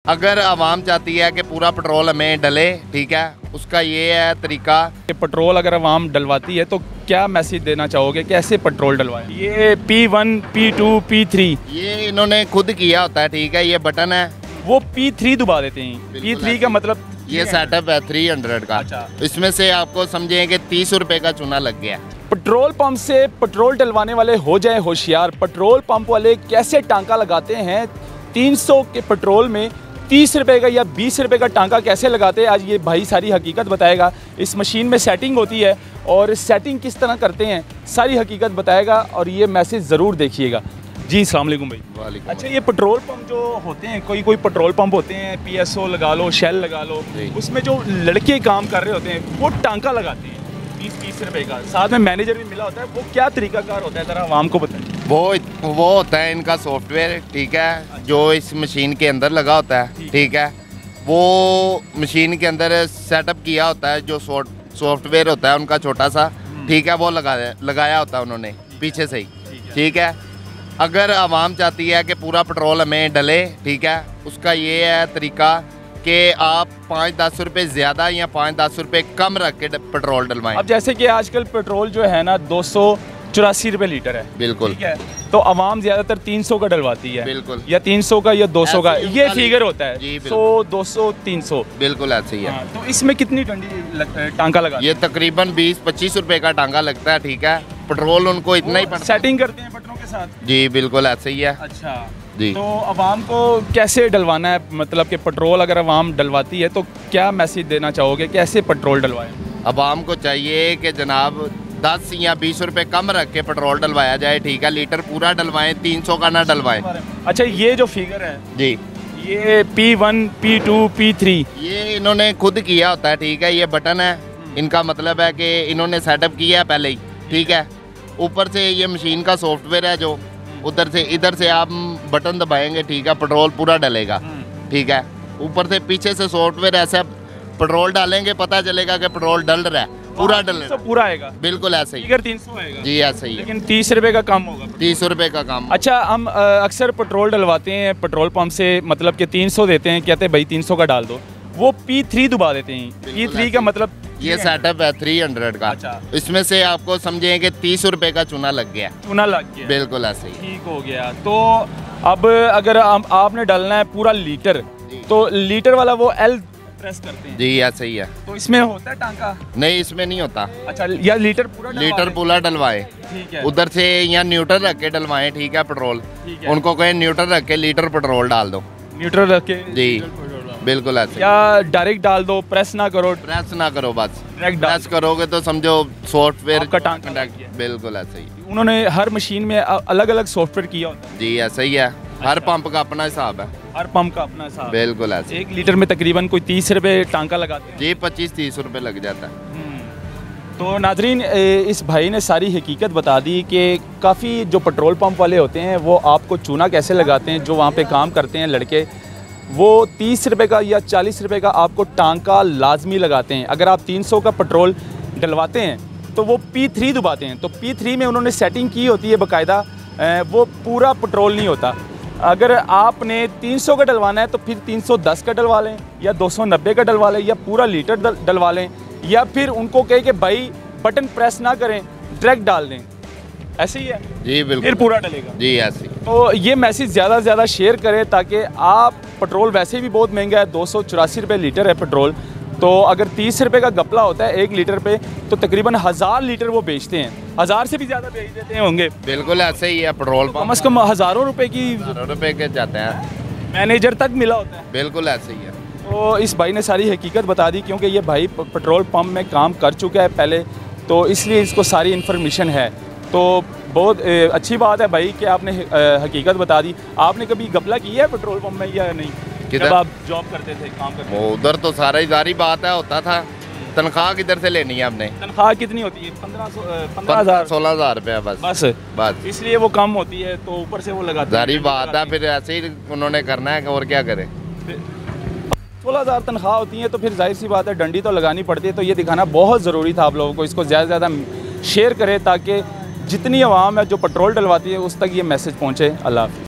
अगर आवाम चाहती है कि पूरा पेट्रोल हमें डले, ठीक है, उसका ये है तरीका। पेट्रोल अगर आवाम डलवाती है तो क्या मैसेज देना चाहोगे, कैसे पेट्रोल डलवाएं? ये P1, P2, P3 ये इन्होंने खुद किया होता है, ठीक है, ये बटन है, वो P3 दबा देते हैं। P3 का मतलब ये सेटअप है 300 का। अच्छा। इसमें से आपको समझें कि 30 रुपए का चूना लग गया। पेट्रोल पंप से पेट्रोल डलवाने वाले हो जाए होशियार। पेट्रोल पंप वाले कैसे टांका लगाते हैं 300 के पेट्रोल में 30 रुपए का या 20 रुपए का टांका कैसे लगाते हैं, आज ये भाई सारी हकीकत बताएगा। इस मशीन में सेटिंग होती है और सेटिंग किस तरह करते हैं सारी हकीकत बताएगा, और ये मैसेज ज़रूर देखिएगा। जी अस्सलाम वालेकुम भाई। वालेकुम। अच्छा, ये पेट्रोल पंप जो होते हैं, कोई पेट्रोल पंप होते हैं, PSO लगा लो, शेल लगा लो, उसमें जो लड़के काम कर रहे होते हैं वो टांका लगाते हैं 20-20 रुपए का, साथ में मैनेजर भी मिला होता है। वो क्या तरीकाकार होता है, ज़रा आवाम को बताएं। वो होता है इनका सॉफ्टवेयर, ठीक है, जो इस मशीन के अंदर लगा होता है, ठीक है, वो मशीन के अंदर सेटअप किया होता है। जो सॉफ्टवेयर होता है उनका छोटा सा, ठीक है, वो लगाया होता है उन्होंने पीछे से ही, ठीक है। अगर आवाम चाहती है कि पूरा पेट्रोल हमें डले, ठीक है, उसका ये है तरीका कि आप 5-10 रुपये ज़्यादा या 5-10 रुपये कम रख के पेट्रोल डलवाएं। अब जैसे कि आजकल पेट्रोल जो है ना 284 रुपये लीटर है, बिल्कुल, ठीक है, तो आवाम ज़्यादातर 300 का डलवाती है, बिल्कुल, या 300 का या 200 का, ये फिगर होता है, जी, 100, 200, 300, बिल्कुल ऐसे ही है। हाँ, तो इसमें कितनी टांका लगा? ये तकरीबन 20-25 रुपए का टांका लगता है, ठीक है, पेट्रोल उनको इतना ही पड़ता है। सेटिंग करते हैं बटनों के साथ? जी बिल्कुल ऐसे ही है। अच्छा जी। तो आवाम को कैसे डलवाना है, मतलब कि पेट्रोल अगर आवाम डलवाती है तो क्या मैसेज देना चाहोगे, कैसे पेट्रोल डलवाएं? आवाम को चाहिए कि जनाब 10 या 20 रुपए कम रख के पेट्रोल डलवाया जाए, ठीक है, लीटर पूरा डलवाएं, 300 का ना डलवाएं। अच्छा, ये जो फिगर है जी, ये P1, P2, P3 ये इन्होंने खुद किया होता है, ठीक है, ये बटन है, इनका मतलब है कि इन्होंने सेटअप किया है पहले ही, ठीक है। ऊपर से ये मशीन का सॉफ्टवेयर है, जो इधर से आप बटन दबाएंगे, ठीक है, पेट्रोल पूरा डलेगा, ठीक है। ऊपर से पीछे से सॉफ्टवेयर ऐसे पेट्रोल डालेंगे, पता चलेगा कि पेट्रोल डल रहा है, पूरा डल रहा है, पूरा आएगा, बिल्कुल ऐसे ही। फिगर 300 आएगा जी ऐसे ही है, लेकिन 30 रुपए का कम होगा। 30 रुपए का काम। अच्छा, हम अक्सर पेट्रोल डलवाते हैं पेट्रोल पंप से, मतलब कि 300 देते हैं, कहते हैं भाई 300 का डाल दो, वो P3 दबा देते हैं। P3 का मतलब ये सेटअप है 300 का। अच्छा। इसमें से आपको समझें कि 30 रुपए का चूना लग गया। चूना लग गया, बिल्कुल ऐसे ही, ठीक हो गया। तो अब अगर आपने डालना है पूरा लीटर, तो लीटर वाला वो L प्रेस करते हैं। जी ऐसे ही है। तो इसमें होता है टांका? नहीं, इसमें नहीं होता। अच्छा, या लीटर पूरा डलवाए, ठीक है, उधर से या न्यूट्रल रख के डलवाएं, ठीक है, पेट्रोल, ठीक है। उनको कहें न्यूट्रल रख के लीटर पेट्रोल डाल दो, न्यूट्रल रख के जी बिल्कुल ऐसे। या डायरेक्ट डाल दो, प्रेस ना करो? प्रेस ना करो, बस डायरेक्ट प्रेस करोगे तो समझो सॉफ्टवेयर आपका टांका लग गया। बिल्कुल ऐसे ही। उन्होंने हर मशीन में अलग अलग सॉफ्टवेयर किया होता है? जी ऐसे ही है, हर पंप का अपना हिसाब है, हर पंप का अपना हिसाब। बिल्कुल ऐसे। 1 लीटर में तकरीबन कोई 30 रुपए टांका लगाते हैं? जी 25-30 रुपए लग जाता है। तो नाजरीन, इस भाई ने सारी हकीकत बता दी कि काफ़ी जो पेट्रोल पंप वाले होते हैं वो आपको चूना कैसे लगाते हैं। जो वहाँ पे काम करते हैं लड़के, वो 30 रुपए का या 40 रुपए का आपको टांका लाजमी लगाते हैं। अगर आप 300 का पेट्रोल डलवाते हैं तो वो P3 दबाते हैं। तो P3 में उन्होंने सेटिंग की होती है बाकायदा, वो पूरा पेट्रोल नहीं होता। अगर आपने 300 का डलवाना है तो फिर 310 का डलवा लें, या 290 का डलवा लें, या पूरा लीटर डलवा लें, या फिर उनको कहे कि भाई बटन प्रेस ना करें, डायरेक्ट डाल दें। ऐसे ही है जी, बिल्कुल, फिर पूरा डलेगा। जी ऐसे ही। तो ये मैसेज ज़्यादा से ज़्यादा शेयर करें, ताकि आप, पेट्रोल वैसे भी बहुत महंगा है, 284 रुपये लीटर है पेट्रोल, तो अगर 30 रुपये का गपला होता है 1 लीटर पे, तो तकरीबन 1000 लीटर वो बेचते हैं। 1000 से भी ज़्यादा बेच देते हैं होंगे। बिल्कुल ऐसे ही है, पेट्रोल कम पंप से कम हज़ारों रुपए की रुपए के जाते हैं, मैनेजर तक मिला होता है। बिल्कुल ऐसे ही है। तो इस भाई ने सारी हकीकत बता दी, क्योंकि ये भाई पेट्रोल पंप में काम कर चुका है पहले, तो इसलिए इसको सारी इन्फॉर्मेशन है। तो बहुत अच्छी बात है भाई कि आपने हकीकत बता दी। आपने कभी गपला किया है पेट्रोल पंप में या नहीं, जब आप जॉब करते थे, काम करते थे? उधर तो सारा ही जारी बात है, होता था। तनख्वाह किधर से लेनी है आपने? तनख्वाह कितनी होती है? 15,000 16,000 रुपया बस। इसलिए वो कम होती है, तो ऊपर से वो लगाते हैं। जारी बात है, फिर ऐसे ही उन्होंने करना है, और क्या करें। 16,000 तनख्वाह होती है तो फिर जाहिर सी बात है डंडी तो लगानी पड़ती है। तो ये दिखाना बहुत ज़रूरी था आप लोगों को। इसको ज़्यादा से ज़्यादा शेयर करें ताकि जितनी आवाम है जो पेट्रोल डलवाती है उस तक ये मैसेज पहुँचे। अल्लाह हाफ़िज़।